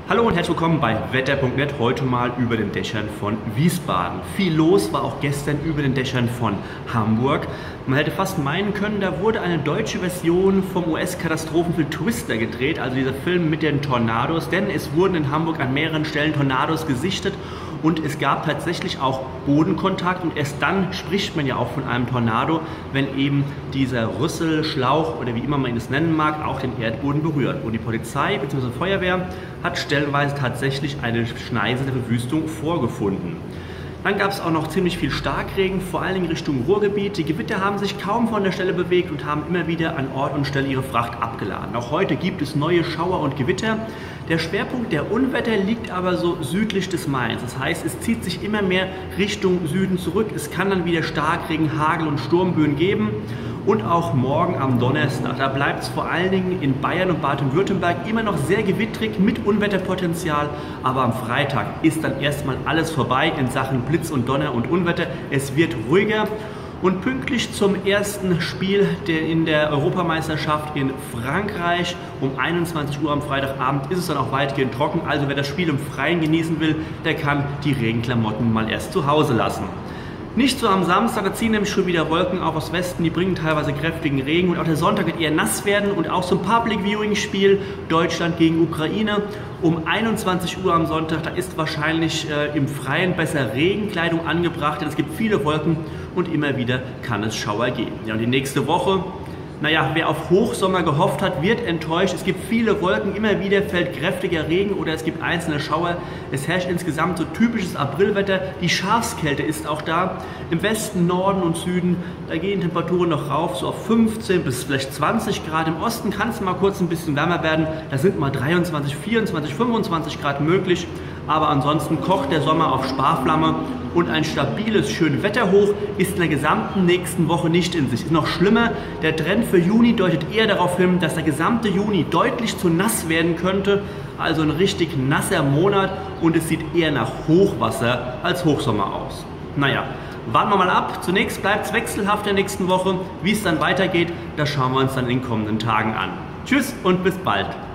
Hallo und herzlich willkommen bei wetter.net, heute mal über den Dächern von Wiesbaden. Viel los war auch gestern über den Dächern von Hamburg. Man hätte fast meinen können, da wurde eine deutsche Version vom US-Katastrophenfilm Twister gedreht, also dieser Film mit den Tornados, denn es wurden in Hamburg an mehreren Stellen Tornados gesichtet und es gab tatsächlich auch Bodenkontakt und erst dann spricht man ja auch von einem Tornado, wenn eben dieser Rüssel, Schlauch oder wie immer man ihn es nennen mag, auch den Erdboden berührt. Und die Polizei bzw. Feuerwehr hat stellenweise tatsächlich eine Schneise der Verwüstung vorgefunden. Dann gab es auch noch ziemlich viel Starkregen, vor allen Dingen Richtung Ruhrgebiet. Die Gewitter haben sich kaum von der Stelle bewegt und haben immer wieder an Ort und Stelle ihre Fracht abgeladen. Auch heute gibt es neue Schauer und Gewitter. Der Schwerpunkt der Unwetter liegt aber so südlich des Mains. Das heißt, es zieht sich immer mehr Richtung Süden zurück. Es kann dann wieder Starkregen, Hagel und Sturmböen geben. Und auch morgen am Donnerstag, da bleibt es vor allen Dingen in Bayern und Baden-Württemberg immer noch sehr gewittrig mit Unwetterpotenzial. Aber am Freitag ist dann erstmal alles vorbei in Sachen Blitz und Donner und Unwetter. Es wird ruhiger. Und pünktlich zum ersten Spiel in der Europameisterschaft in Frankreich um 21 Uhr am Freitagabend ist es dann auch weitgehend trocken. Also wer das Spiel im Freien genießen will, der kann die Regenklamotten mal erst zu Hause lassen. Nicht so am Samstag, da ziehen nämlich schon wieder Wolken auch aus Westen, die bringen teilweise kräftigen Regen und auch der Sonntag wird eher nass werden und auch zum Public Viewing Spiel Deutschland gegen Ukraine um 21 Uhr am Sonntag, da ist wahrscheinlich im Freien besser Regenkleidung angebracht, denn es gibt viele Wolken und immer wieder kann es Schauer geben. Ja, und die nächste Woche, naja, wer auf Hochsommer gehofft hat, wird enttäuscht. Es gibt viele Wolken, immer wieder fällt kräftiger Regen oder es gibt einzelne Schauer. Es herrscht insgesamt so typisches Aprilwetter. Die Schafskälte ist auch da. Im Westen, Norden und Süden, da gehen Temperaturen noch rauf, so auf 15 bis vielleicht 20 Grad. Im Osten kann es mal kurz ein bisschen wärmer werden. Da sind mal 23, 24, 25 Grad möglich. Aber ansonsten kocht der Sommer auf Sparflamme und ein stabiles, schönes Wetterhoch ist in der gesamten nächsten Woche nicht in sich. Ist noch schlimmer, der Trend für Juni deutet eher darauf hin, dass der gesamte Juni deutlich zu nass werden könnte. Also ein richtig nasser Monat und es sieht eher nach Hochwasser als Hochsommer aus. Naja, warten wir mal ab. Zunächst bleibt es wechselhaft in der nächsten Woche. Wie es dann weitergeht, das schauen wir uns dann in den kommenden Tagen an. Tschüss und bis bald.